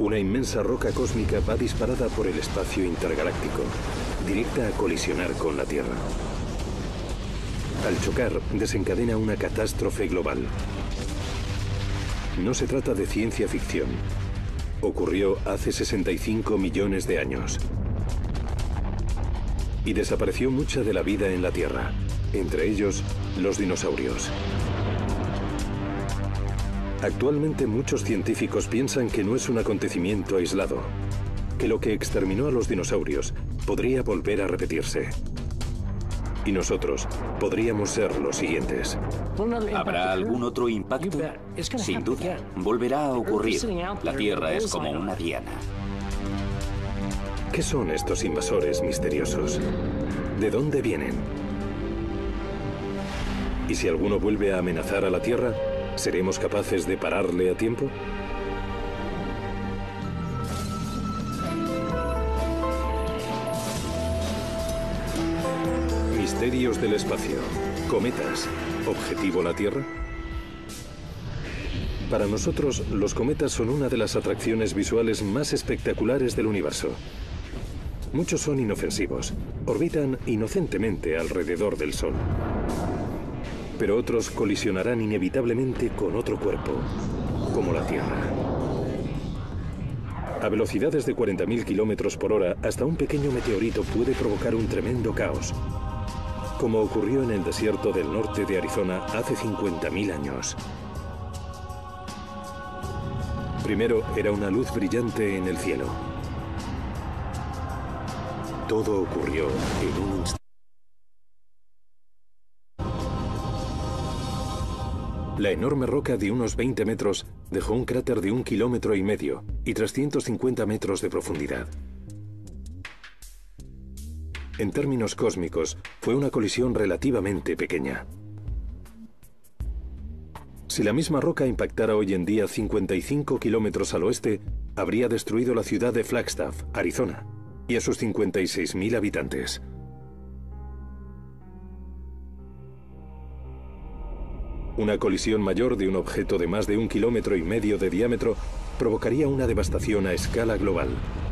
Una inmensa roca cósmica va disparada por el espacio intergaláctico, directa a colisionar con la Tierra. Al chocar, desencadena una catástrofe global. No se trata de ciencia ficción. Ocurrió hace 65 millones de años. Y desapareció mucha de la vida en la Tierra, entre ellos los dinosaurios. Actualmente muchos científicos piensan que no es un acontecimiento aislado, que lo que exterminó a los dinosaurios podría volver a repetirse. Y nosotros podríamos ser los siguientes. ¿Habrá algún otro impacto? Sin duda, volverá a ocurrir. La Tierra es como una diana. ¿Qué son estos invasores misteriosos? ¿De dónde vienen? ¿Y si alguno vuelve a amenazar a la Tierra, seremos capaces de pararle a tiempo? Misterios del espacio. Cometas. ¿Objetivo la Tierra? Para nosotros, los cometas son una de las atracciones visuales más espectaculares del universo. Muchos son inofensivos. Orbitan inocentemente alrededor del Sol. Pero otros colisionarán inevitablemente con otro cuerpo, como la Tierra. A velocidades de 40.000 kilómetros por hora, hasta un pequeño meteorito puede provocar un tremendo caos, como ocurrió en el desierto del norte de Arizona hace 50.000 años. Primero era una luz brillante en el cielo. Todo ocurrió en un instante. La enorme roca de unos 20 metros dejó un cráter de 1,5 kilómetros y 350 metros de profundidad. En términos cósmicos, fue una colisión relativamente pequeña. Si la misma roca impactara hoy en día 55 kilómetros al oeste, habría destruido la ciudad de Flagstaff, Arizona, y a sus 56.000 habitantes. Una colisión mayor de un objeto de más de 1,5 kilómetros de diámetro provocaría una devastación a escala global.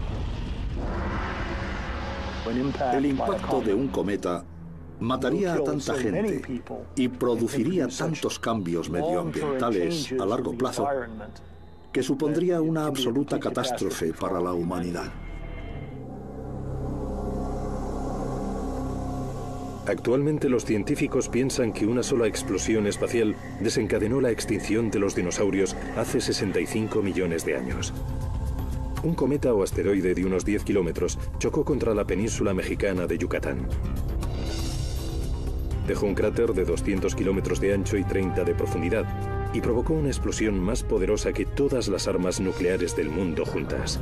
El impacto de un cometa mataría a tanta gente y produciría tantos cambios medioambientales a largo plazo que supondría una absoluta catástrofe para la humanidad. Actualmente los científicos piensan que una sola explosión espacial desencadenó la extinción de los dinosaurios hace 65 millones de años. Un cometa o asteroide de unos 10 kilómetros chocó contra la península mexicana de Yucatán. Dejó un cráter de 200 kilómetros de ancho y 30 de profundidad y provocó una explosión más poderosa que todas las armas nucleares del mundo juntas.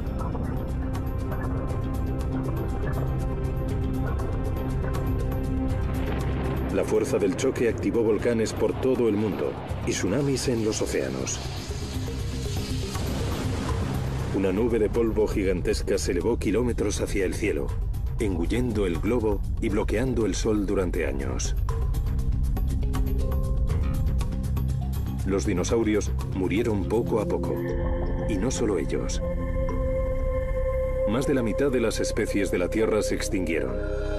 La fuerza del choque activó volcanes por todo el mundo y tsunamis en los océanos. Una nube de polvo gigantesca se elevó kilómetros hacia el cielo, engullendo el globo y bloqueando el sol durante años. Los dinosaurios murieron poco a poco, y no solo ellos. Más de la mitad de las especies de la Tierra se extinguieron.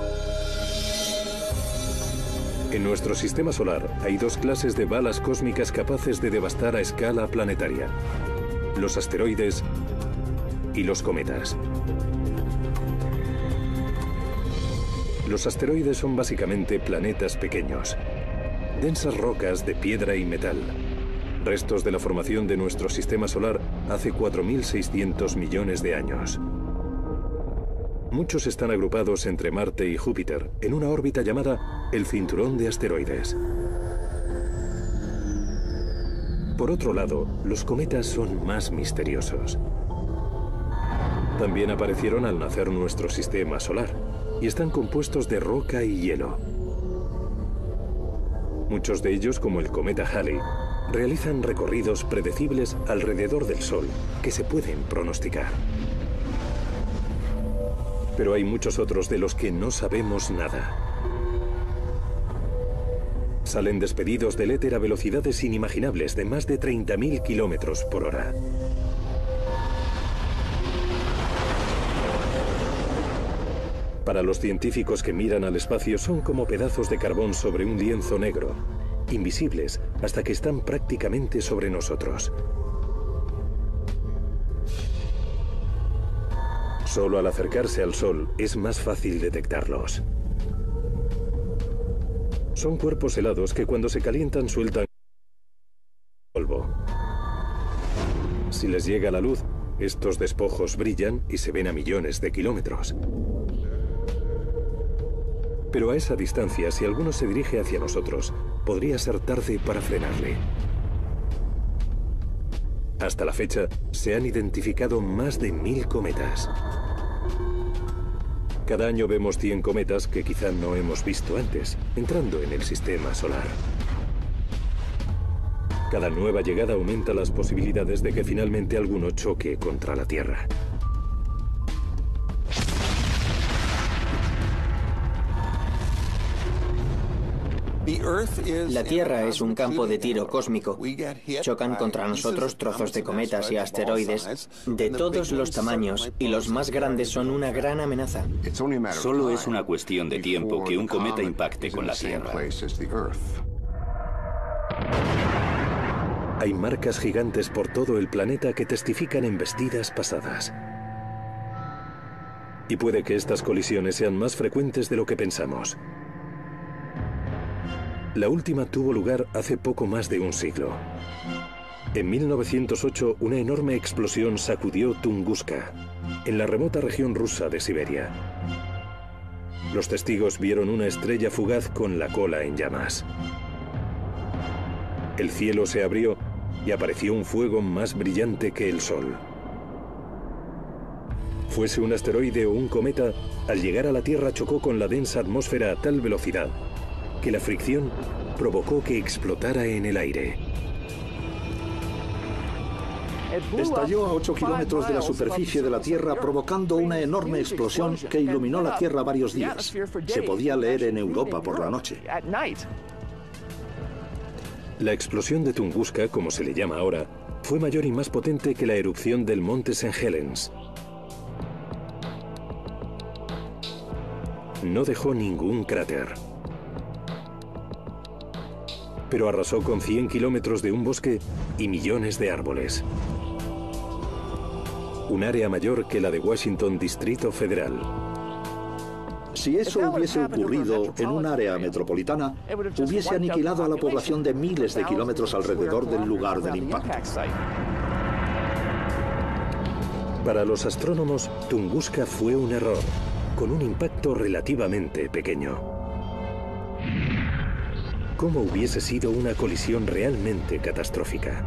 En nuestro sistema solar hay dos clases de balas cósmicas capaces de devastar a escala planetaria: los asteroides y los cometas. Los asteroides son básicamente planetas pequeños, densas rocas de piedra y metal, restos de la formación de nuestro sistema solar hace 4.600 millones de años. Muchos están agrupados entre Marte y Júpiter en una órbita llamada el cinturón de asteroides. Por otro lado, los cometas son más misteriosos. También aparecieron al nacer nuestro sistema solar y están compuestos de roca y hielo. Muchos de ellos, como el cometa Halley, realizan recorridos predecibles alrededor del Sol que se pueden pronosticar. Pero hay muchos otros de los que no sabemos nada. Salen despedidos del éter a velocidades inimaginables de más de 30.000 kilómetros por hora. Para los científicos que miran al espacio son como pedazos de carbón sobre un lienzo negro, invisibles hasta que están prácticamente sobre nosotros. Solo al acercarse al Sol es más fácil detectarlos. Son cuerpos helados que cuando se calientan sueltan polvo. Si les llega la luz, estos despojos brillan y se ven a millones de kilómetros. Pero a esa distancia, si alguno se dirige hacia nosotros, podría ser tarde para frenarle. Hasta la fecha, se han identificado más de 1000 cometas. Cada año vemos 100 cometas que quizá no hemos visto antes, entrando en el sistema solar. Cada nueva llegada aumenta las posibilidades de que finalmente alguno choque contra la Tierra. La Tierra es un campo de tiro cósmico. Chocan contra nosotros trozos de cometas y asteroides de todos los tamaños, y los más grandes son una gran amenaza. Solo es una cuestión de tiempo que un cometa impacte con la Tierra. Hay marcas gigantes por todo el planeta que testifican embestidas pasadas. Y puede que estas colisiones sean más frecuentes de lo que pensamos. La última tuvo lugar hace poco más de un siglo. En 1908, una enorme explosión sacudió Tunguska, en la remota región rusa de Siberia. Los testigos vieron una estrella fugaz con la cola en llamas. El cielo se abrió y apareció un fuego más brillante que el sol. Fuese un asteroide o un cometa, al llegar a la Tierra chocó con la densa atmósfera a tal velocidad que la fricción provocó que explotara en el aire. Estalló a 8 kilómetros de la superficie de la Tierra, provocando una enorme explosión que iluminó la Tierra varios días. Se podía leer en Europa por la noche. La explosión de Tunguska, como se le llama ahora, fue mayor y más potente que la erupción del monte St. Helens. No dejó ningún cráter, pero arrasó con 100 kilómetros de un bosque y millones de árboles. Un área mayor que la de Washington Distrito Federal. Si eso hubiese ocurrido en un área metropolitana, hubiese aniquilado a la población de miles de kilómetros alrededor del lugar del impacto. Para los astrónomos, Tunguska fue un error, con un impacto relativamente pequeño. ¿Cómo hubiese sido una colisión realmente catastrófica?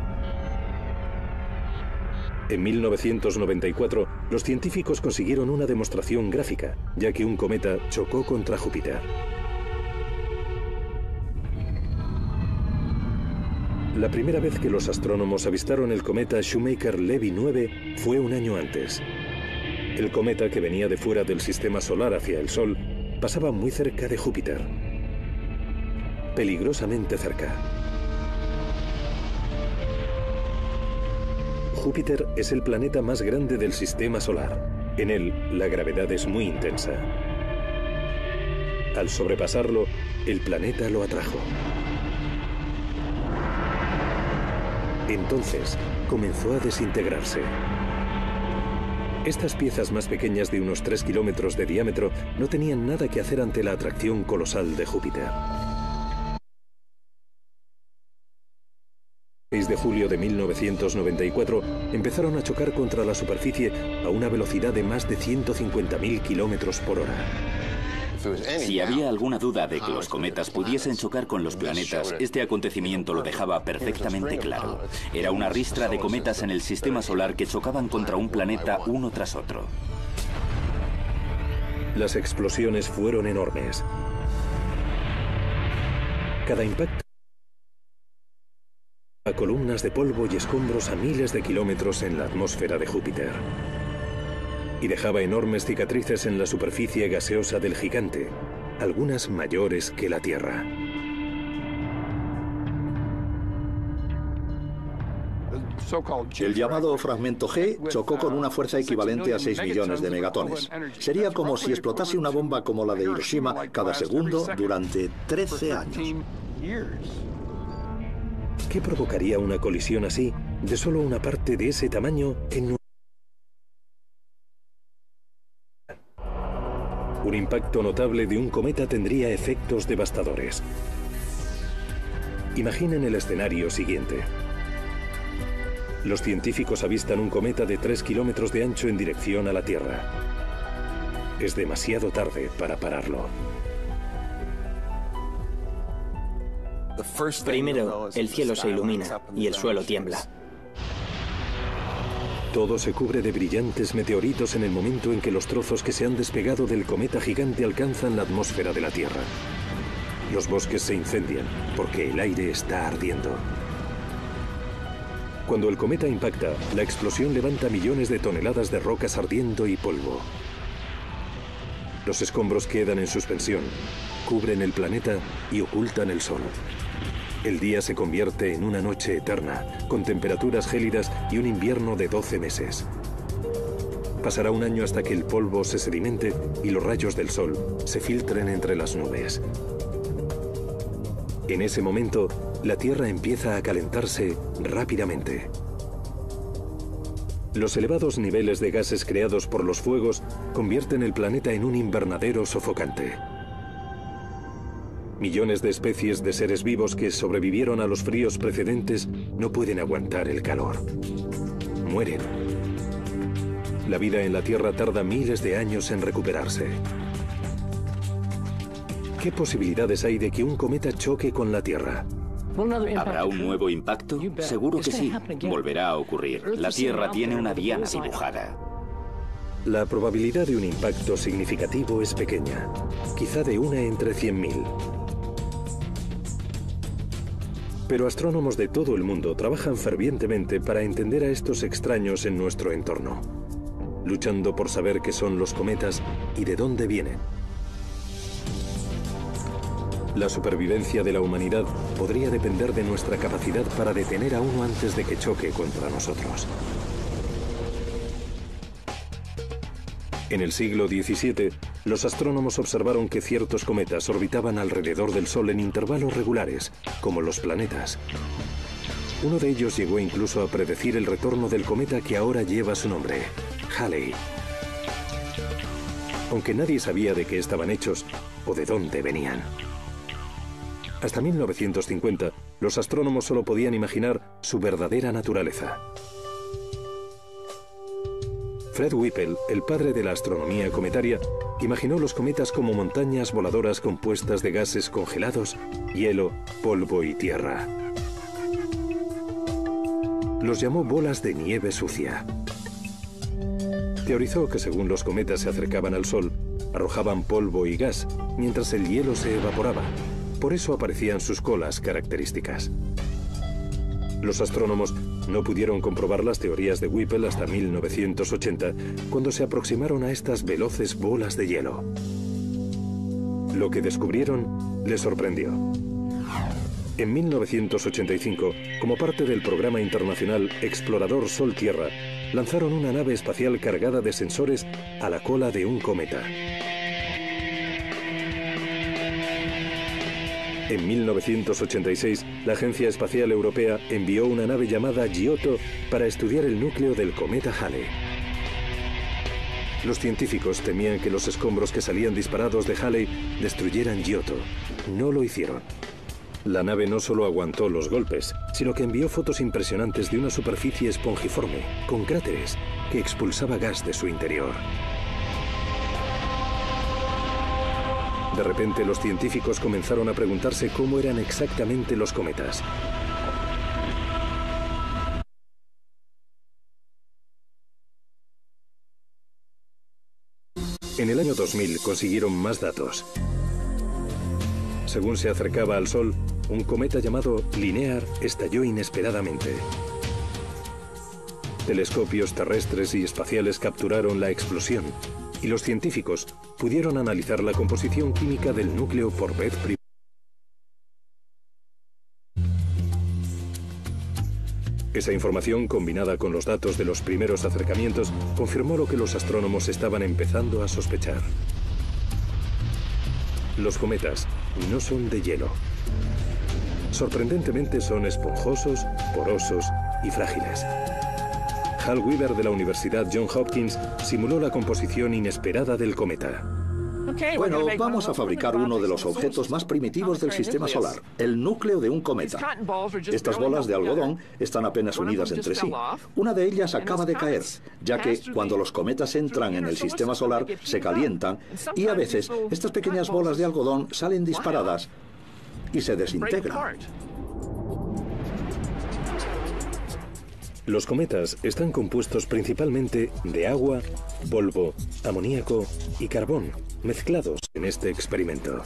En 1994, los científicos consiguieron una demostración gráfica, ya que un cometa chocó contra Júpiter. La primera vez que los astrónomos avistaron el cometa Shoemaker-Levy 9 fue un año antes. El cometa, que venía de fuera del sistema solar hacia el Sol, pasaba muy cerca de Júpiter. Peligrosamente cerca. Júpiter es el planeta más grande del sistema solar. En él, la gravedad es muy intensa. Al sobrepasarlo, el planeta lo atrajo. Entonces, comenzó a desintegrarse. Estas piezas más pequeñas de unos 3 kilómetros de diámetro no tenían nada que hacer ante la atracción colosal de Júpiter. El 6 de julio de 1994 empezaron a chocar contra la superficie a una velocidad de más de 150.000 kilómetros por hora. Si había alguna duda de que los cometas pudiesen chocar con los planetas, este acontecimiento lo dejaba perfectamente claro. Era una ristra de cometas en el sistema solar que chocaban contra un planeta uno tras otro. Las explosiones fueron enormes. Cada impacto a columnas de polvo y escombros a miles de kilómetros en la atmósfera de Júpiter. Y dejaba enormes cicatrices en la superficie gaseosa del gigante, algunas mayores que la Tierra. El llamado fragmento G chocó con una fuerza equivalente a 6 millones de megatones. Sería como si explotase una bomba como la de Hiroshima cada segundo durante 13 años. ¿Qué provocaría una colisión así de solo una parte de ese tamaño en un impacto notable de un cometa tendría efectos devastadores? Imaginen el escenario siguiente. Los científicos avistan un cometa de 3 kilómetros de ancho en dirección a la Tierra. Es demasiado tarde para pararlo. Primero, el cielo se ilumina y el suelo tiembla. Todo se cubre de brillantes meteoritos en el momento en que los trozos que se han despegado del cometa gigante alcanzan la atmósfera de la Tierra. Los bosques se incendian porque el aire está ardiendo. Cuando el cometa impacta, la explosión levanta millones de toneladas de rocas ardiendo y polvo. Los escombros quedan en suspensión, cubren el planeta y ocultan el sol. El día se convierte en una noche eterna, con temperaturas gélidas y un invierno de 12 meses. Pasará un año hasta que el polvo se sedimente y los rayos del sol se filtren entre las nubes. En ese momento, la Tierra empieza a calentarse rápidamente. Los elevados niveles de gases creados por los fuegos convierten el planeta en un invernadero sofocante. Millones de especies de seres vivos que sobrevivieron a los fríos precedentes no pueden aguantar el calor. Mueren. La vida en la Tierra tarda miles de años en recuperarse. ¿Qué posibilidades hay de que un cometa choque con la Tierra? ¿Habrá un nuevo impacto? Seguro que sí. Volverá a ocurrir. La Tierra tiene una diana dibujada. La probabilidad de un impacto significativo es pequeña, quizá de 1 entre 100.000. Pero astrónomos de todo el mundo trabajan fervientemente para entender a estos extraños en nuestro entorno, luchando por saber qué son los cometas y de dónde vienen. La supervivencia de la humanidad podría depender de nuestra capacidad para detener a uno antes de que choque contra nosotros. En el siglo XVII, los astrónomos observaron que ciertos cometas orbitaban alrededor del Sol en intervalos regulares, como los planetas. Uno de ellos llegó incluso a predecir el retorno del cometa que ahora lleva su nombre, Halley. Aunque nadie sabía de qué estaban hechos o de dónde venían. Hasta 1950, los astrónomos solo podían imaginar su verdadera naturaleza. Fred Whipple, el padre de la astronomía cometaria, imaginó los cometas como montañas voladoras compuestas de gases congelados, hielo, polvo y tierra. Los llamó bolas de nieve sucia. Teorizó que según los cometas se acercaban al Sol, arrojaban polvo y gas, mientras el hielo se evaporaba. Por eso aparecían sus colas características. Los astrónomos no pudieron comprobar las teorías de Whipple hasta 1980, cuando se aproximaron a estas veloces bolas de hielo. Lo que descubrieron les sorprendió. En 1985, como parte del programa internacional Explorador Sol-Tierra, lanzaron una nave espacial cargada de sensores a la cola de un cometa. En 1986, la Agencia Espacial Europea envió una nave llamada Giotto para estudiar el núcleo del cometa Halley. Los científicos temían que los escombros que salían disparados de Halley destruyeran Giotto. No lo hicieron. La nave no solo aguantó los golpes, sino que envió fotos impresionantes de una superficie esponjiforme, con cráteres, que expulsaba gas de su interior. De repente, los científicos comenzaron a preguntarse cómo eran exactamente los cometas. En el año 2000 consiguieron más datos. Según se acercaba al Sol, un cometa llamado Linear estalló inesperadamente. Telescopios terrestres y espaciales capturaron la explosión, y los científicos pudieron analizar la composición química del núcleo por vez primera. Esa información, combinada con los datos de los primeros acercamientos, confirmó lo que los astrónomos estaban empezando a sospechar. Los cometas no son de hielo. Sorprendentemente son esponjosos, porosos y frágiles. Hal Weaver de la Universidad Johns Hopkins simuló la composición inesperada del cometa. Bueno, vamos a fabricar uno de los objetos más primitivos del sistema solar, el núcleo de un cometa. Estas bolas de algodón están apenas unidas entre sí. Una de ellas acaba de caer, ya que cuando los cometas entran en el sistema solar se calientan y a veces estas pequeñas bolas de algodón salen disparadas y se desintegran. Los cometas están compuestos principalmente de agua, polvo, amoníaco y carbón, mezclados en este experimento.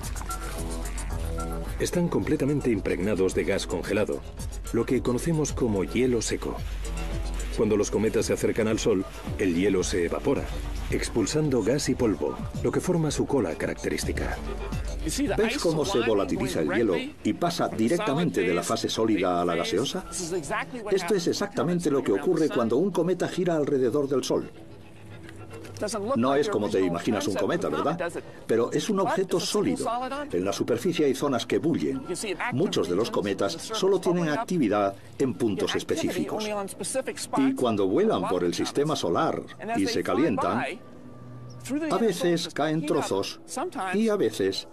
Están completamente impregnados de gas congelado, lo que conocemos como hielo seco. Cuando los cometas se acercan al Sol, el hielo se evapora, expulsando gas y polvo, lo que forma su cola característica. ¿Ves cómo se volatiliza el hielo y pasa directamente de la fase sólida a la gaseosa? Esto es exactamente lo que ocurre cuando un cometa gira alrededor del Sol. No es como te imaginas un cometa, ¿verdad? Pero es un objeto sólido. En la superficie hay zonas que bullen. Muchos de los cometas solo tienen actividad en puntos específicos. Y cuando vuelan por el sistema solar y se calientan, a veces caen trozos y a veces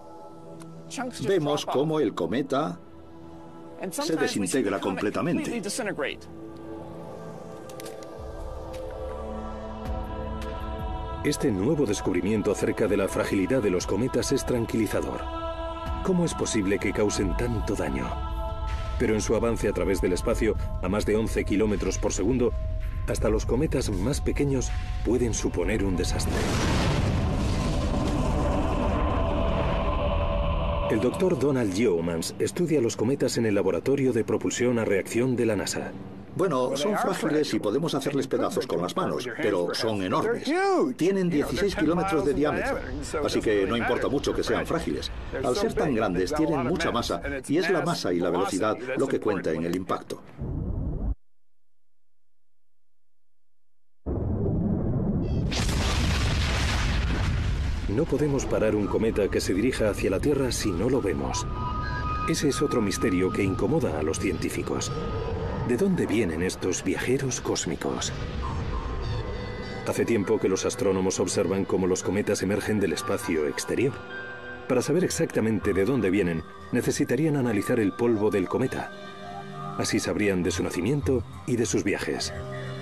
vemos cómo el cometa se desintegra completamente. Este nuevo descubrimiento acerca de la fragilidad de los cometas es tranquilizador. ¿Cómo es posible que causen tanto daño? Pero en su avance a través del espacio, a más de 11 kilómetros por segundo, hasta los cometas más pequeños pueden suponer un desastre. El doctor Donald Yeomans estudia los cometas en el laboratorio de propulsión a reacción de la NASA. Bueno, son frágiles y podemos hacerles pedazos con las manos, pero son enormes. Tienen 16 kilómetros de diámetro, así que no importa mucho que sean frágiles. Al ser tan grandes, tienen mucha masa, y es la masa y la velocidad lo que cuenta en el impacto. No podemos parar un cometa que se dirija hacia la Tierra si no lo vemos. Ese es otro misterio que incomoda a los científicos. ¿De dónde vienen estos viajeros cósmicos? Hace tiempo que los astrónomos observan cómo los cometas emergen del espacio exterior. Para saber exactamente de dónde vienen, necesitarían analizar el polvo del cometa. Así sabrían de su nacimiento y de sus viajes.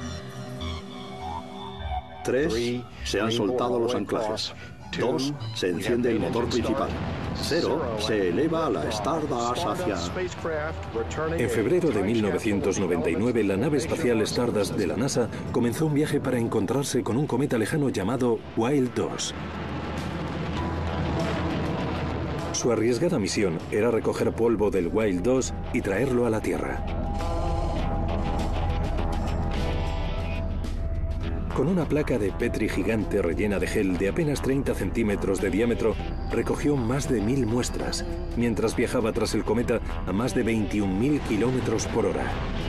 3. Se han soltado los anclajes. 2. Se enciende el motor principal. 0. Se eleva a la Stardust hacia... En febrero de 1999, la nave espacial Stardust de la NASA comenzó un viaje para encontrarse con un cometa lejano llamado Wild 2. Su arriesgada misión era recoger polvo del Wild 2 y traerlo a la Tierra. Con una placa de Petri gigante rellena de gel de apenas 30 centímetros de diámetro, recogió más de 1000 muestras, mientras viajaba tras el cometa a más de 21.000 kilómetros por hora.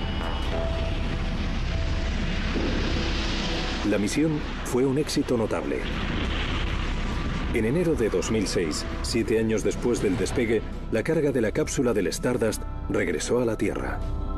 La misión fue un éxito notable. En enero de 2006, 7 años después del despegue, la carga de la cápsula del Stardust regresó a la Tierra.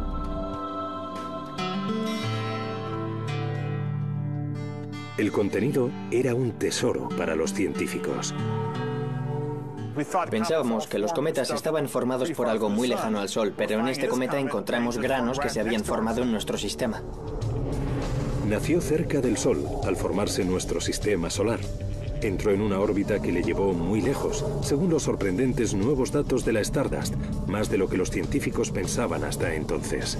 El contenido era un tesoro para los científicos. Pensábamos que los cometas estaban formados por algo muy lejano al Sol, pero en este cometa encontramos granos que se habían formado en nuestro sistema. Nació cerca del Sol, al formarse nuestro sistema solar. Entró en una órbita que le llevó muy lejos, según los sorprendentes nuevos datos de la Stardust, más de lo que los científicos pensaban hasta entonces.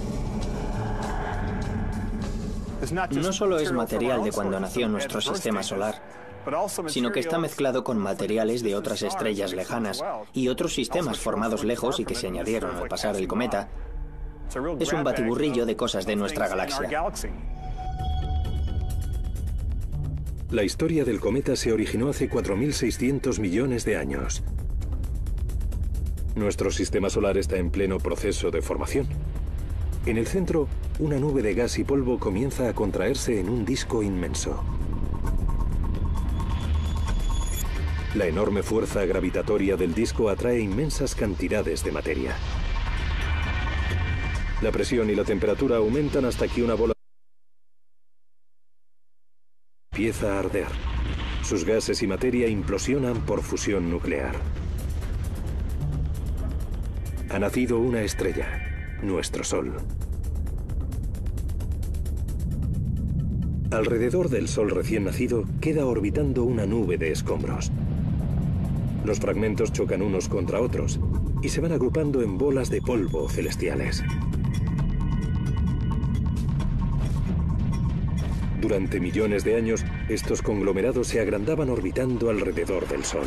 No solo es material de cuando nació nuestro sistema solar, sino que está mezclado con materiales de otras estrellas lejanas y otros sistemas formados lejos y que se añadieron al pasar el cometa. Es un batiburrillo de cosas de nuestra galaxia. La historia del cometa se originó hace 4.600 millones de años. Nuestro sistema solar está en pleno proceso de formación. En el centro, una nube de gas y polvo comienza a contraerse en un disco inmenso. La enorme fuerza gravitatoria del disco atrae inmensas cantidades de materia. La presión y la temperatura aumentan hasta que una bola empieza a arder. Sus gases y materia implosionan por fusión nuclear. Ha nacido una estrella, nuestro Sol. Alrededor del Sol recién nacido queda orbitando una nube de escombros. Los fragmentos chocan unos contra otros y se van agrupando en bolas de polvo celestiales. Durante millones de años, estos conglomerados se agrandaban orbitando alrededor del Sol,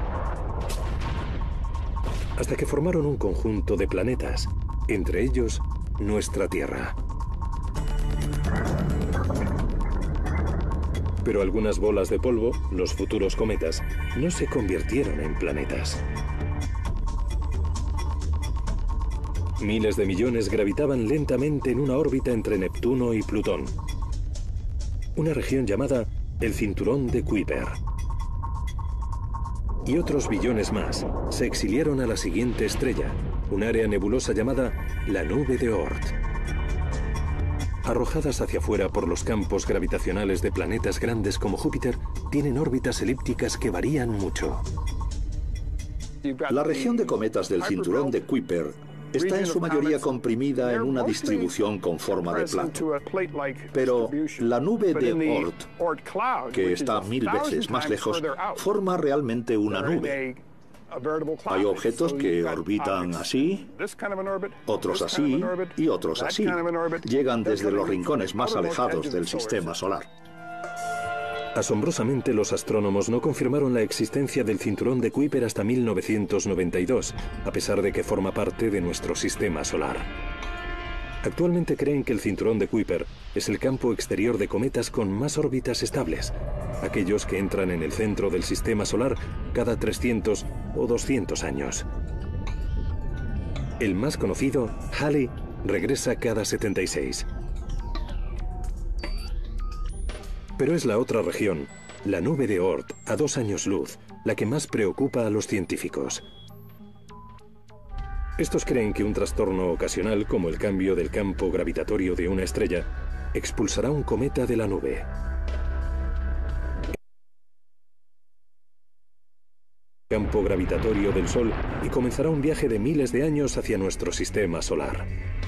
hasta que formaron un conjunto de planetas, entre ellos nuestra Tierra. Pero algunas bolas de polvo, los futuros cometas, no se convirtieron en planetas. Miles de millones gravitaban lentamente en una órbita entre Neptuno y Plutón, una región llamada el Cinturón de Kuiper. Y otros billones más se exiliaron a la siguiente estrella, un área nebulosa llamada la Nube de Oort. Arrojadas hacia afuera por los campos gravitacionales de planetas grandes como Júpiter, tienen órbitas elípticas que varían mucho. La región de cometas del cinturón de Kuiper está en su mayoría comprimida en una distribución con forma de plato. Pero la nube de Oort, que está 1000 veces más lejos, forma realmente una nube. Hay objetos que orbitan así, otros así y otros así. Llegan desde los rincones más alejados del sistema solar. Asombrosamente, los astrónomos no confirmaron la existencia del cinturón de Kuiper hasta 1992, a pesar de que forma parte de nuestro sistema solar. Actualmente creen que el cinturón de Kuiper es el campo exterior de cometas con más órbitas estables, aquellos que entran en el centro del sistema solar cada 300 o 200 años. El más conocido, Halley, regresa cada 76. Pero es la otra región, la nube de Oort, a 2 años luz, la que más preocupa a los científicos. Estos creen que un trastorno ocasional, como el cambio del campo gravitatorio de una estrella, expulsará un cometa de la nube. Campo gravitatorio del Sol y comenzará un viaje de miles de años hacia nuestro sistema solar.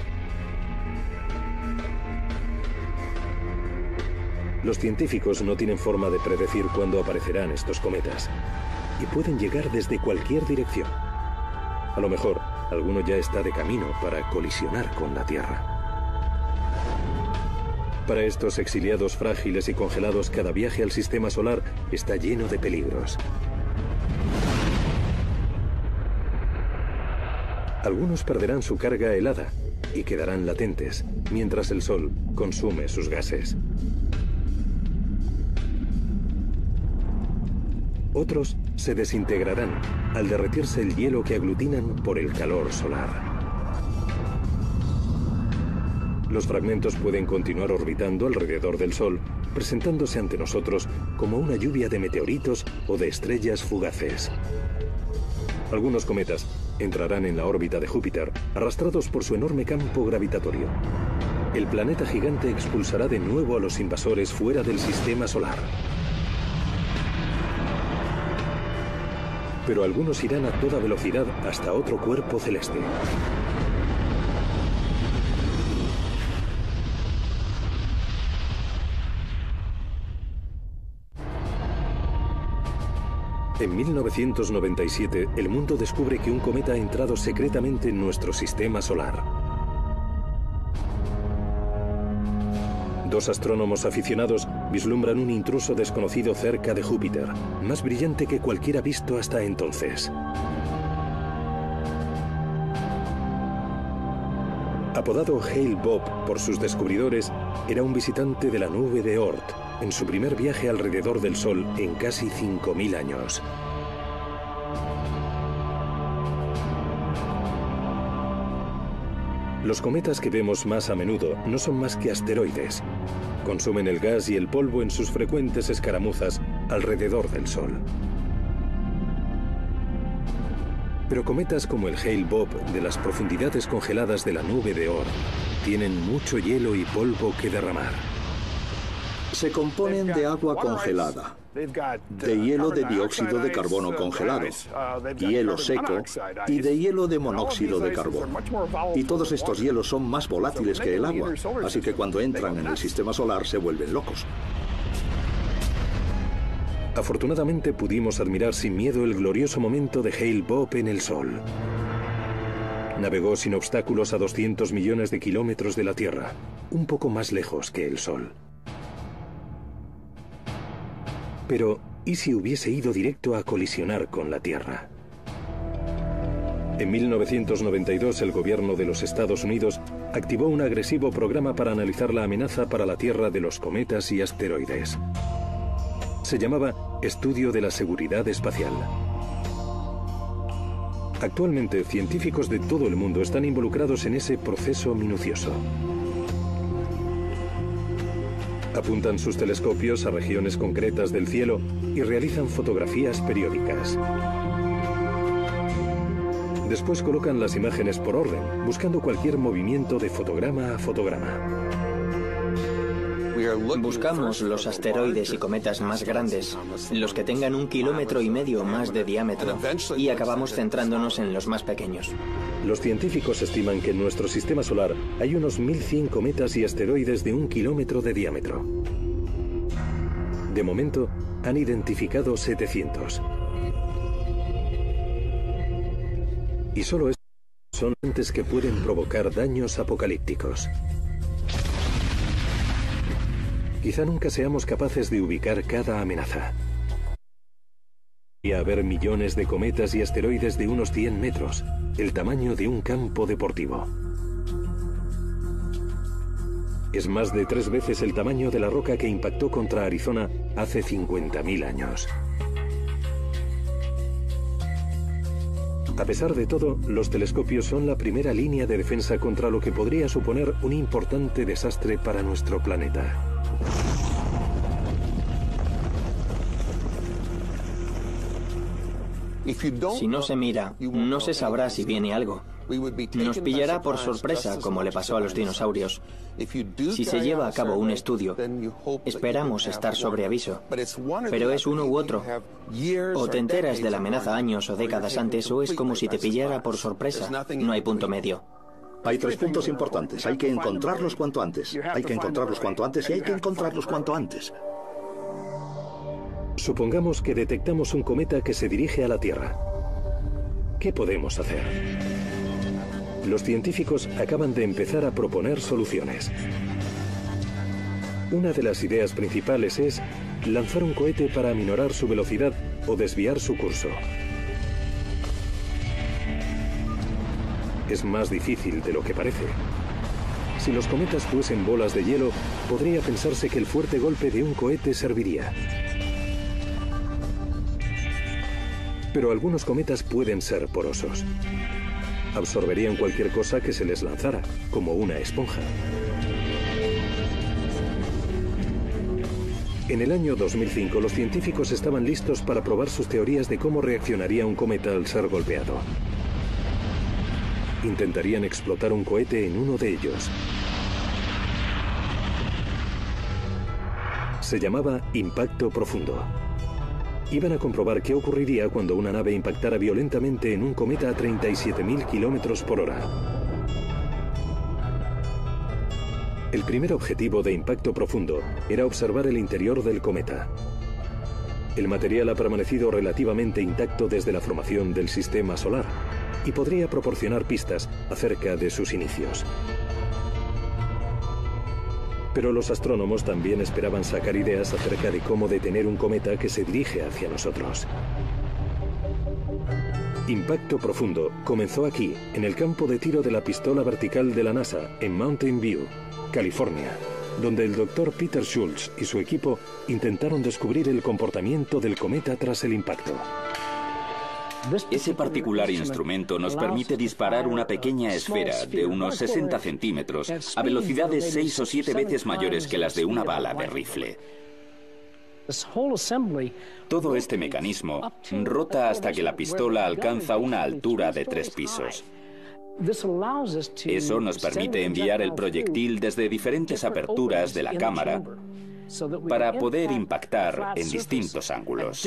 Los científicos no tienen forma de predecir cuándo aparecerán estos cometas y pueden llegar desde cualquier dirección. A lo mejor, alguno ya está de camino para colisionar con la Tierra. Para estos exiliados frágiles y congelados, cada viaje al sistema solar está lleno de peligros. Algunos perderán su carga helada y quedarán latentes, mientras el Sol consume sus gases. Otros se desintegrarán al derretirse el hielo que aglutinan por el calor solar. Los fragmentos pueden continuar orbitando alrededor del Sol, presentándose ante nosotros como una lluvia de meteoritos o de estrellas fugaces. Algunos cometas entrarán en la órbita de Júpiter, arrastrados por su enorme campo gravitatorio. El planeta gigante expulsará de nuevo a los invasores fuera del sistema solar. Pero algunos irán a toda velocidad hasta otro cuerpo celeste. En 1997, el mundo descubre que un cometa ha entrado secretamente en nuestro sistema solar. Dos astrónomos aficionados vislumbran un intruso desconocido cerca de Júpiter, más brillante que cualquiera visto hasta entonces. Apodado Hale-Bopp por sus descubridores, era un visitante de la nube de Oort, en su primer viaje alrededor del Sol en casi 5000 años. Los cometas que vemos más a menudo no son más que asteroides. Consumen el gas y el polvo en sus frecuentes escaramuzas alrededor del Sol. Pero cometas como el Hale-Bopp de las profundidades congeladas de la nube de Oort tienen mucho hielo y polvo que derramar. Se componen de agua congelada, de hielo de dióxido de carbono congelado, hielo seco y de hielo de monóxido de carbono. Y todos estos hielos son más volátiles que el agua, así que cuando entran en el sistema solar se vuelven locos. Afortunadamente pudimos admirar sin miedo el glorioso momento de Hale-Bopp en el Sol. Navegó sin obstáculos a 200 millones de kilómetros de la Tierra, un poco más lejos que el Sol. Pero, ¿y si hubiese ido directo a colisionar con la Tierra? En 1992, el gobierno de los Estados Unidos activó un agresivo programa para analizar la amenaza para la Tierra de los cometas y asteroides. Se llamaba Estudio de la Seguridad Espacial. Actualmente, científicos de todo el mundo están involucrados en ese proceso minucioso. Apuntan sus telescopios a regiones concretas del cielo y realizan fotografías periódicas. Después colocan las imágenes por orden, buscando cualquier movimiento de fotograma a fotograma. Buscamos los asteroides y cometas más grandes, los que tengan 1,5 kilómetros más de diámetro, y acabamos centrándonos en los más pequeños. Los científicos estiman que en nuestro sistema solar hay unos 1.100 cometas y asteroides de 1 kilómetro de diámetro. De momento, han identificado 700. Y solo estos son entes que pueden provocar daños apocalípticos. Quizá nunca seamos capaces de ubicar cada amenaza. Podría haber millones de cometas y asteroides de unos 100 metros, el tamaño de un campo deportivo. Es más de 3 veces el tamaño de la roca que impactó contra Arizona hace 50.000 años. A pesar de todo, los telescopios son la primera línea de defensa contra lo que podría suponer un importante desastre para nuestro planeta. Si no se mira, no se sabrá si viene algo. Nos pillará por sorpresa, como le pasó a los dinosaurios. Si se lleva a cabo un estudio, esperamos estar sobre aviso. Pero es uno u otro. O te enteras de la amenaza años o décadas antes, o es como si te pillara por sorpresa. No hay punto medio. Hay 3 puntos importantes. Hay que encontrarlos cuanto antes. Hay que encontrarlos cuanto antes y hay que encontrarlos cuanto antes. Supongamos que detectamos un cometa que se dirige a la Tierra. ¿Qué podemos hacer? Los científicos acaban de empezar a proponer soluciones. Una de las ideas principales es lanzar un cohete para aminorar su velocidad o desviar su curso. Es más difícil de lo que parece. Si los cometas fuesen bolas de hielo, podría pensarse que el fuerte golpe de un cohete serviría. Pero algunos cometas pueden ser porosos. Absorberían cualquier cosa que se les lanzara, como una esponja. En el año 2005, los científicos estaban listos para probar sus teorías de cómo reaccionaría un cometa al ser golpeado. Intentarían explotar un cohete en uno de ellos. Se llamaba impacto profundo. Iban a comprobar qué ocurriría cuando una nave impactara violentamente en un cometa a 37.000 kilómetros por hora. El primer objetivo de impacto profundo era observar el interior del cometa. El material ha permanecido relativamente intacto desde la formación del sistema solar y podría proporcionar pistas acerca de sus inicios. Pero los astrónomos también esperaban sacar ideas acerca de cómo detener un cometa que se dirige hacia nosotros. Impacto profundo comenzó aquí, en el campo de tiro de la pistola vertical de la NASA, en Mountain View, California, donde el Dr. Peter Schultz y su equipo intentaron descubrir el comportamiento del cometa tras el impacto. Ese particular instrumento nos permite disparar una pequeña esfera de unos 60 centímetros a velocidades 6 o 7 veces mayores que las de una bala de rifle. Todo este mecanismo rota hasta que la pistola alcanza una altura de 3 pisos. Eso nos permite enviar el proyectil desde diferentes aperturas de la cámara para poder impactar en distintos ángulos.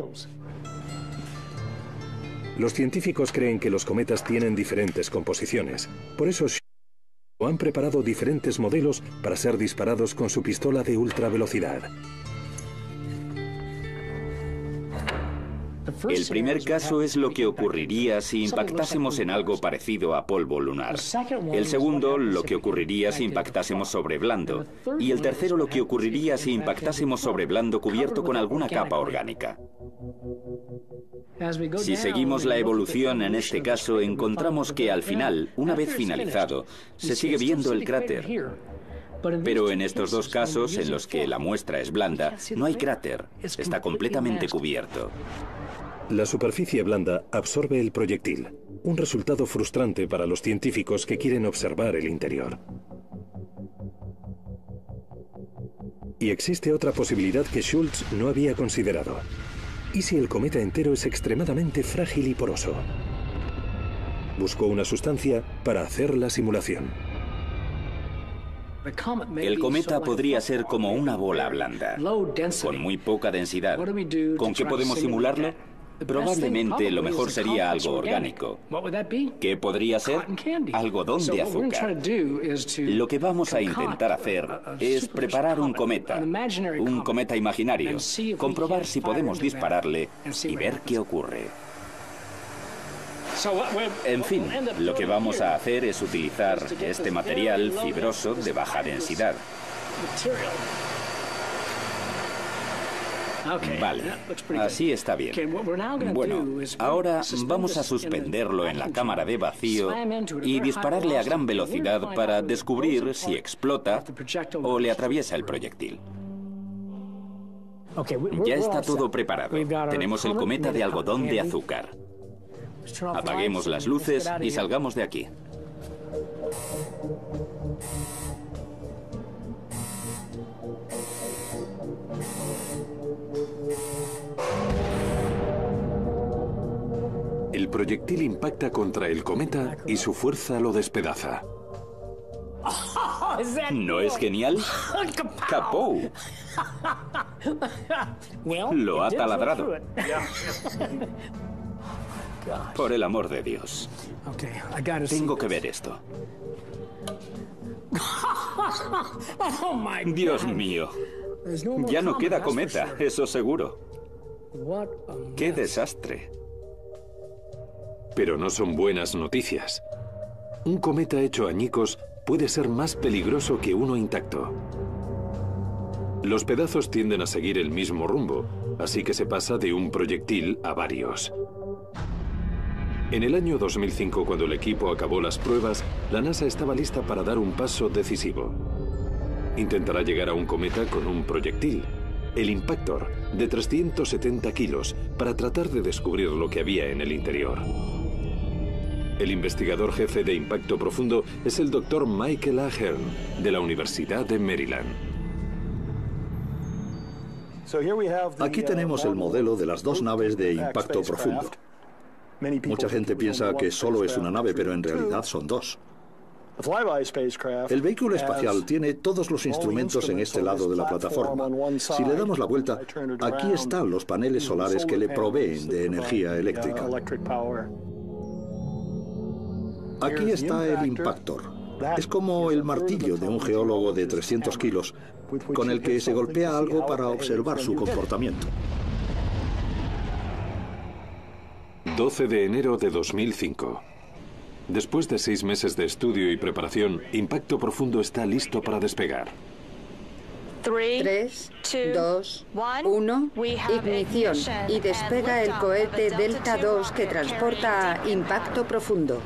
Los científicos creen que los cometas tienen diferentes composiciones. Por eso han preparado diferentes modelos para ser disparados con su pistola de ultravelocidad. El primer caso es lo que ocurriría si impactásemos en algo parecido a polvo lunar. El segundo, lo que ocurriría si impactásemos sobre blando. Y el tercero, lo que ocurriría si impactásemos sobre blando cubierto con alguna capa orgánica. Si seguimos la evolución en este caso, encontramos que al final, una vez finalizado, se sigue viendo el cráter. Pero en estos dos casos, en los que la muestra es blanda, no hay cráter, está completamente cubierto. La superficie blanda absorbe el proyectil, un resultado frustrante para los científicos que quieren observar el interior. Y existe otra posibilidad que Schultz no había considerado. ¿Y si el cometa entero es extremadamente frágil y poroso? Buscó una sustancia para hacer la simulación. El cometa podría ser como una bola blanda, con muy poca densidad. ¿Con qué podemos simularlo? Probablemente lo mejor sería algo orgánico. ¿Qué podría ser? Algodón de azúcar. Lo que vamos a intentar hacer es preparar un cometa imaginario, comprobar si podemos dispararle y ver qué ocurre. En fin, lo que vamos a hacer es utilizar este material fibroso de baja densidad. Vale, así está bien. Bueno, ahora vamos a suspenderlo en la cámara de vacío y dispararle a gran velocidad para descubrir si explota o le atraviesa el proyectil. Ya está todo preparado. Tenemos el cometa de algodón de azúcar. Apaguemos las luces y salgamos de aquí. El proyectil impacta contra el cometa y su fuerza lo despedaza. ¿No es genial? ¡Capó! Lo ha taladrado. Por el amor de Dios. Tengo que ver esto. Dios mío. Ya no queda cometa, eso seguro. ¡Qué desastre! Pero no son buenas noticias. Un cometa hecho añicos puede ser más peligroso que uno intacto. Los pedazos tienden a seguir el mismo rumbo, así que se pasa de un proyectil a varios. En el año 2005, cuando el equipo acabó las pruebas, la NASA estaba lista para dar un paso decisivo. Intentará llegar a un cometa con un proyectil, el Impactor, de 370 kilos, para tratar de descubrir lo que había en el interior. El investigador jefe de Impacto Profundo es el Dr. Michael Ahern, de la Universidad de Maryland. Aquí tenemos el modelo de las dos naves de Impacto Profundo. Mucha gente piensa que solo es una nave, pero en realidad son dos. El vehículo espacial tiene todos los instrumentos en este lado de la plataforma. Si le damos la vuelta, aquí están los paneles solares que le proveen de energía eléctrica. Aquí está el Impactor. Es como el martillo de un geólogo de 300 kilos, con el que se golpea algo para observar su comportamiento. 12 de enero de 2005. Después de 6 meses de estudio y preparación, Impacto Profundo está listo para despegar. 3, 2, 1, ignición, y despega el cohete Delta II que transporta a Impacto Profundo.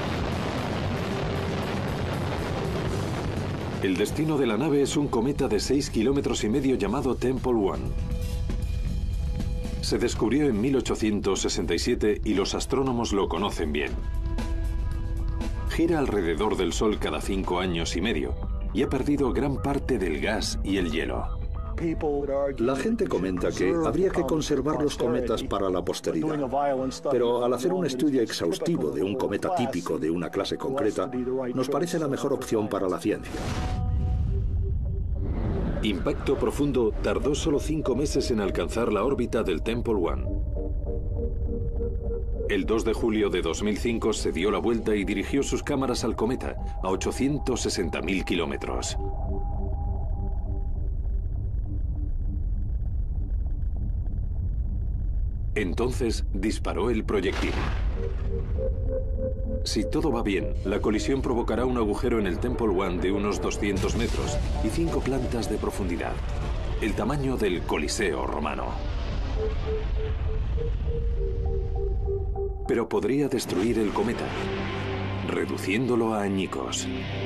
El destino de la nave es un cometa de 6,5 kilómetros llamado Tempel 1. se descubrió en 1867 y los astrónomos lo conocen bien. Gira alrededor del Sol cada 5 años y medio y ha perdido gran parte del gas y el hielo. La gente comenta que habría que conservar los cometas para la posteridad, pero al hacer un estudio exhaustivo de un cometa típico de una clase concreta, nos parece la mejor opción para la ciencia. Impacto Profundo tardó solo 5 meses en alcanzar la órbita del Temple One. El 2 de julio de 2005 se dio la vuelta y dirigió sus cámaras al cometa a 860.000 kilómetros. Entonces disparó el proyectil. Si todo va bien, la colisión provocará un agujero en el Temple One de unos 200 metros y 5 plantas de profundidad, el tamaño del Coliseo romano. Pero podría destruir el cometa, reduciéndolo a añicos.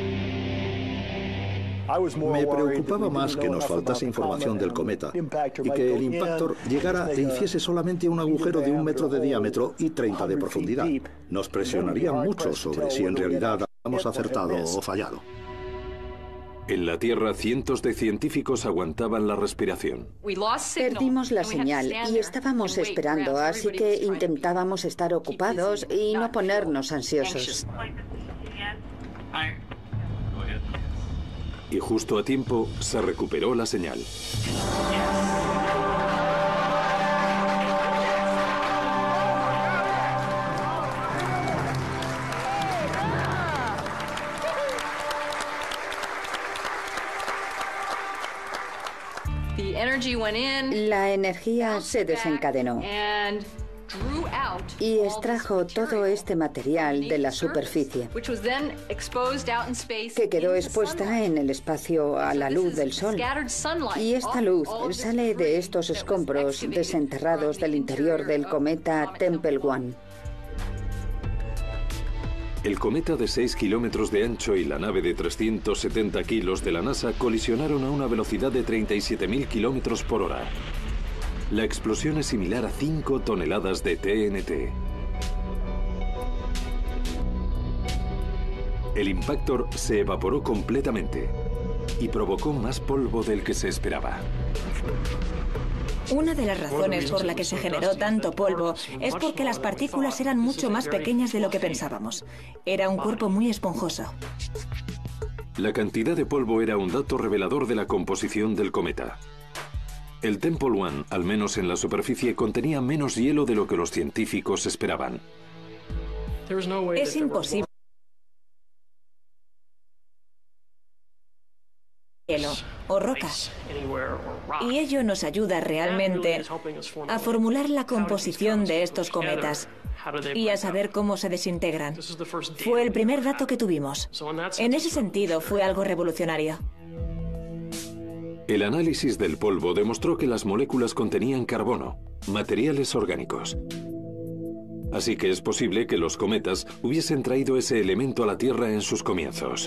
Me preocupaba más que nos faltase información del cometa y que el impactor llegara e hiciese solamente un agujero de 1 metro de diámetro y 30 de profundidad. Nos presionaría mucho sobre si en realidad hemos acertado o fallado. En la Tierra, cientos de científicos aguantaban la respiración. Perdimos la señal y estábamos esperando, así que intentábamos estar ocupados y no ponernos ansiosos. Y justo a tiempo se recuperó la señal. La energía se desencadenó y extrajo todo este material de la superficie, que quedó expuesta en el espacio a la luz del Sol. Y esta luz sale de estos escombros desenterrados del interior del cometa Temple One. El cometa de 6 kilómetros de ancho y la nave de 370 kilos de la NASA colisionaron a una velocidad de 37.000 kilómetros por hora. La explosión es similar a 5 toneladas de TNT. El impactor se evaporó completamente y provocó más polvo del que se esperaba. Una de las razones por la que se generó tanto polvo es porque las partículas eran mucho más pequeñas de lo que pensábamos. Era un cuerpo muy esponjoso. La cantidad de polvo era un dato revelador de la composición del cometa. El Temple One, al menos en la superficie, contenía menos hielo de lo que los científicos esperaban. Es imposible. Hielo o rocas. Y ello nos ayuda realmente a formular la composición de estos cometas y a saber cómo se desintegran. Fue el primer dato que tuvimos. En ese sentido, fue algo revolucionario. El análisis del polvo demostró que las moléculas contenían carbono, materiales orgánicos. Así que es posible que los cometas hubiesen traído ese elemento a la Tierra en sus comienzos.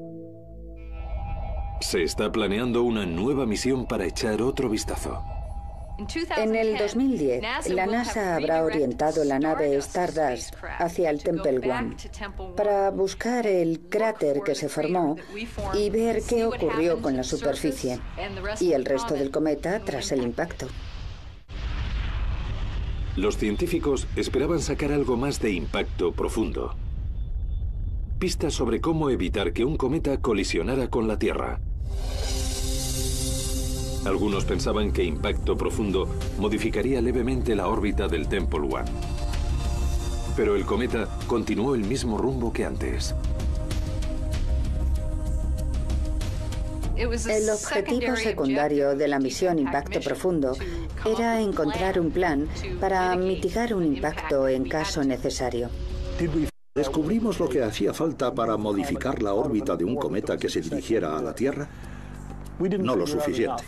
Se está planeando una nueva misión para echar otro vistazo. En el 2010, la NASA habrá orientado la nave Stardust hacia el Temple One para buscar el cráter que se formó y ver qué ocurrió con la superficie y el resto del cometa tras el impacto. Los científicos esperaban sacar algo más de Impacto Profundo. Pistas sobre cómo evitar que un cometa colisionara con la Tierra. Algunos pensaban que Impacto Profundo modificaría levemente la órbita del Temple One. Pero el cometa continuó el mismo rumbo que antes. El objetivo secundario de la misión Impacto Profundo era encontrar un plan para mitigar un impacto en caso necesario. ¿Descubrimos lo que hacía falta para modificar la órbita de un cometa que se dirigiera a la Tierra? No lo suficiente.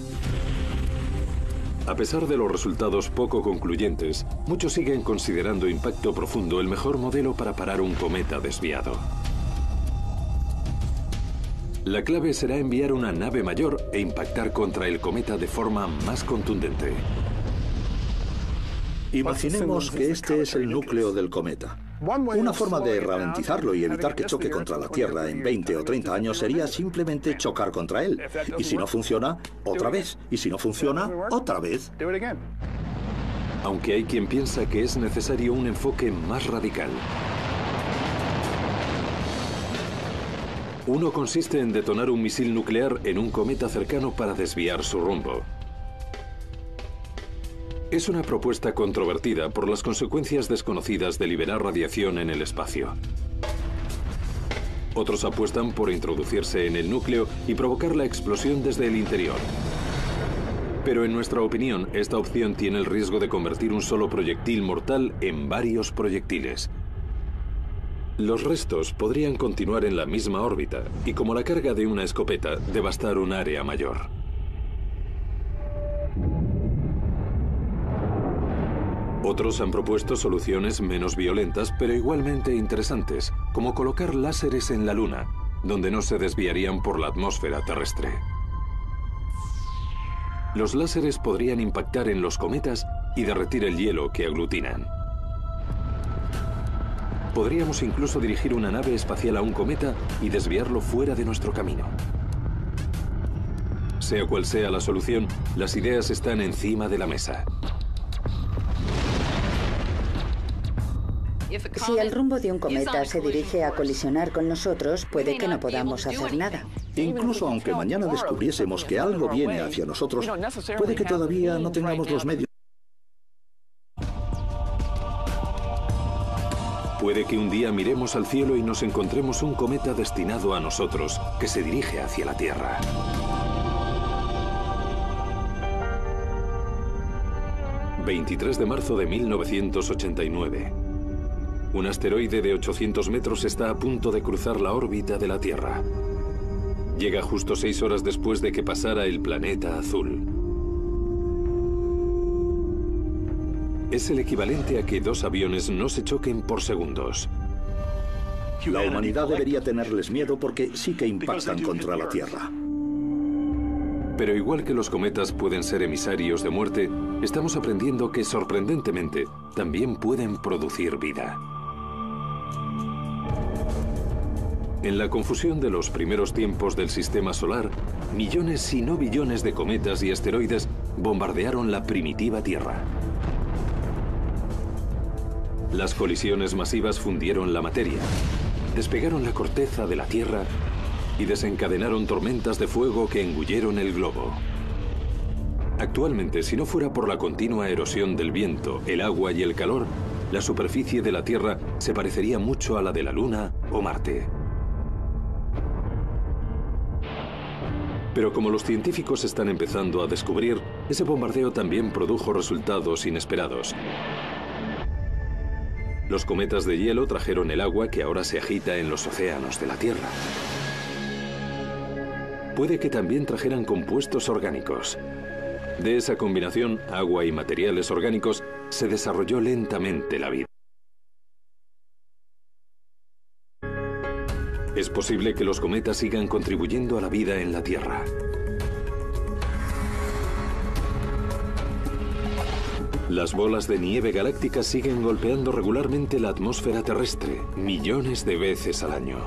A pesar de los resultados poco concluyentes, muchos siguen considerando Impacto Profundo el mejor modelo para parar un cometa desviado. La clave será enviar una nave mayor e impactar contra el cometa de forma más contundente. Imaginemos que este es el núcleo del cometa. Una forma de ralentizarlo y evitar que choque contra la Tierra en 20 o 30 años sería simplemente chocar contra él. Y si no funciona, otra vez. Y si no funciona, otra vez. Aunque hay quien piensa que es necesario un enfoque más radical. Uno consiste en detonar un misil nuclear en un cometa cercano para desviar su rumbo. Es una propuesta controvertida por las consecuencias desconocidas de liberar radiación en el espacio. Otros apuestan por introducirse en el núcleo y provocar la explosión desde el interior. Pero en nuestra opinión, esta opción tiene el riesgo de convertir un solo proyectil mortal en varios proyectiles. Los restos podrían continuar en la misma órbita y, como la carga de una escopeta, devastar un área mayor. Otros han propuesto soluciones menos violentas, pero igualmente interesantes, como colocar láseres en la Luna, donde no se desviarían por la atmósfera terrestre. Los láseres podrían impactar en los cometas y derretir el hielo que aglutinan. Podríamos incluso dirigir una nave espacial a un cometa y desviarlo fuera de nuestro camino. Sea cual sea la solución, las ideas están encima de la mesa. Si el rumbo de un cometa se dirige a colisionar con nosotros, puede que no podamos hacer nada. Incluso aunque mañana descubriésemos que algo viene hacia nosotros, puede que todavía no tengamos los medios. Puede que un día miremos al cielo y nos encontremos un cometa destinado a nosotros, que se dirige hacia la Tierra. ...23 de marzo de 1989... Un asteroide de 800 metros está a punto de cruzar la órbita de la Tierra. Llega justo 6 horas después de que pasara el planeta azul. Es el equivalente a que 2 aviones no se choquen por segundos. La humanidad debería tenerles miedo porque sí que impactan contra la Tierra. Pero igual que los cometas pueden ser emisarios de muerte, estamos aprendiendo que, sorprendentemente, también pueden producir vida. En la confusión de los primeros tiempos del sistema solar, millones si no billones de cometas y asteroides bombardearon la primitiva Tierra. Las colisiones masivas fundieron la materia, despegaron la corteza de la Tierra y desencadenaron tormentas de fuego que engulleron el globo. Actualmente, si no fuera por la continua erosión del viento, el agua y el calor, la superficie de la Tierra se parecería mucho a la de la Luna o Marte. Pero como los científicos están empezando a descubrir, ese bombardeo también produjo resultados inesperados. Los cometas de hielo trajeron el agua que ahora se agita en los océanos de la Tierra. Puede que también trajeran compuestos orgánicos. De esa combinación, agua y materiales orgánicos, se desarrolló lentamente la vida. Es posible que los cometas sigan contribuyendo a la vida en la Tierra. Las bolas de nieve galáctica siguen golpeando regularmente la atmósfera terrestre, millones de veces al año.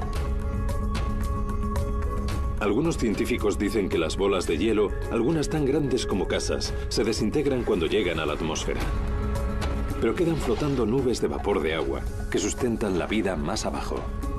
Algunos científicos dicen que las bolas de hielo, algunas tan grandes como casas, se desintegran cuando llegan a la atmósfera. Pero quedan flotando nubes de vapor de agua que sustentan la vida más abajo.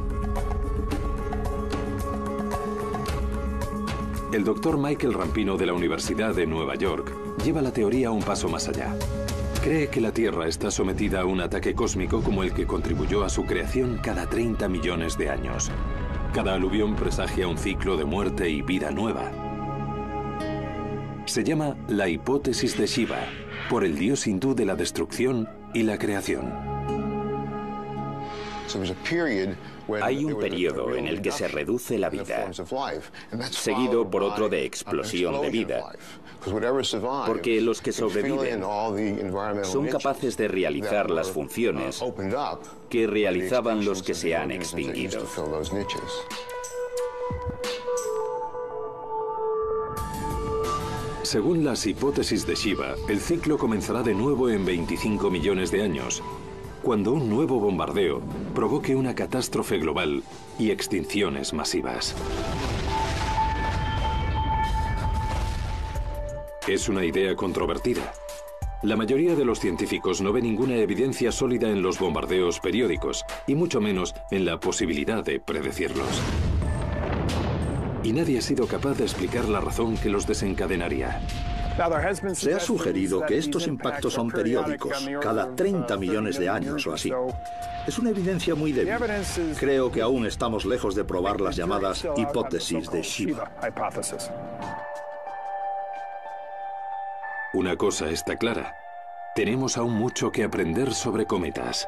El doctor Michael Rampino de la Universidad de Nueva York lleva la teoría un paso más allá. Cree que la Tierra está sometida a un ataque cósmico como el que contribuyó a su creación cada 30 millones de años. Cada aluvión presagia un ciclo de muerte y vida nueva. Se llama la hipótesis de Shiva, por el dios hindú de la destrucción y la creación. Hay un periodo en el que se reduce la vida, seguido por otro de explosión de vida, porque los que sobreviven son capaces de realizar las funciones que realizaban los que se han extinguido. Según las hipótesis de Shiva, el ciclo comenzará de nuevo en 25 millones de años, cuando un nuevo bombardeo provoque una catástrofe global y extinciones masivas. Es una idea controvertida. La mayoría de los científicos no ve ninguna evidencia sólida en los bombardeos periódicos, y mucho menos en la posibilidad de predecirlos. Y nadie ha sido capaz de explicar la razón que los desencadenaría. Se ha sugerido que estos impactos son periódicos, cada 30 millones de años o así. Es una evidencia muy débil. Creo que aún estamos lejos de probar las llamadas hipótesis de Shiva. Una cosa está clara. Tenemos aún mucho que aprender sobre cometas.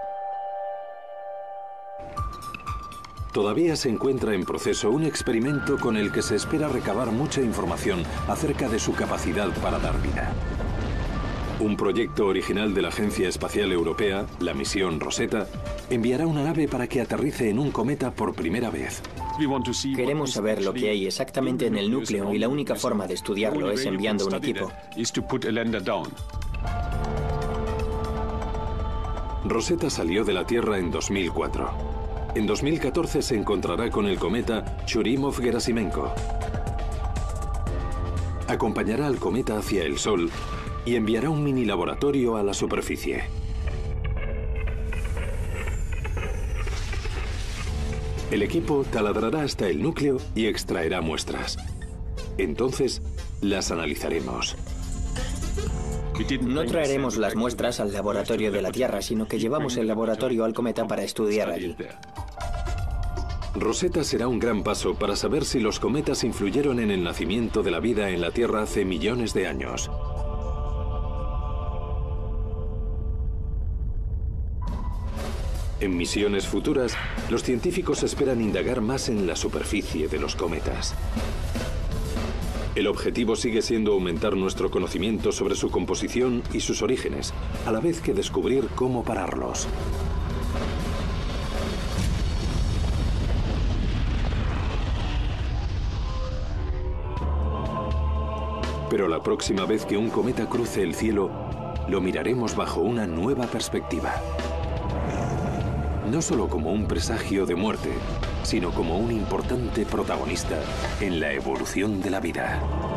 Todavía se encuentra en proceso un experimento con el que se espera recabar mucha información acerca de su capacidad para dar vida. Un proyecto original de la Agencia Espacial Europea, la misión Rosetta, enviará una nave para que aterrice en un cometa por primera vez. Queremos saber lo que hay exactamente en el núcleo y la única forma de estudiarlo es enviando un equipo. Rosetta salió de la Tierra en 2004. En 2014 se encontrará con el cometa Churyumov-Gerasimenko. Acompañará al cometa hacia el Sol y enviará un mini laboratorio a la superficie. El equipo taladrará hasta el núcleo y extraerá muestras. Entonces, las analizaremos. No traeremos las muestras al laboratorio de la Tierra, sino que llevamos el laboratorio al cometa para estudiar allí. Rosetta será un gran paso para saber si los cometas influyeron en el nacimiento de la vida en la Tierra hace millones de años. En misiones futuras, los científicos esperan indagar más en la superficie de los cometas. El objetivo sigue siendo aumentar nuestro conocimiento sobre su composición y sus orígenes, a la vez que descubrir cómo pararlos. Pero la próxima vez que un cometa cruce el cielo, lo miraremos bajo una nueva perspectiva. No solo como un presagio de muerte, sino como un importante protagonista en la evolución de la vida.